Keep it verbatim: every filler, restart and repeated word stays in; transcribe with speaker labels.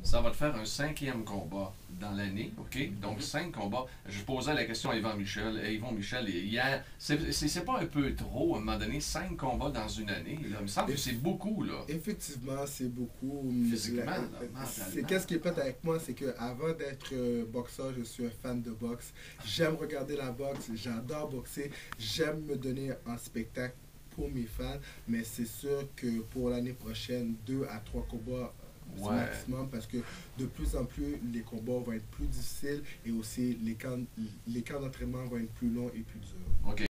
Speaker 1: Ça va te faire un cinquième combat dans l'année, OK? Donc,
Speaker 2: Mhm.
Speaker 1: cinq combats. Je posais la question à Yvan Michel. Eh, Yvon Michel, hier, c'est c'est- c'est pas un peu trop, à un moment donné, cinq combats dans une année? Là? Il me semble que c'est
Speaker 2: Eff-
Speaker 1: beaucoup, là.
Speaker 2: Effectivement, c'est beaucoup.
Speaker 1: Physiquement,
Speaker 2: La-
Speaker 1: là,
Speaker 2: C'est
Speaker 1: mentalement.
Speaker 2: qu'est-ce qui est plate avec moi, c'est que avant d'être euh, boxeur, je suis un fan de boxe. J'aime regarder la boxe, j'adore boxer, j'aime me donner en spectacle pour mes fans, mais c'est sûr que pour l'année prochaine, deux à trois combats c'est
Speaker 1: Ouais.
Speaker 2: maximum parce que de plus en plus les combats vont être plus difficiles et aussi les camps, les camps d'entraînement vont être plus longs et plus durs.
Speaker 1: OK.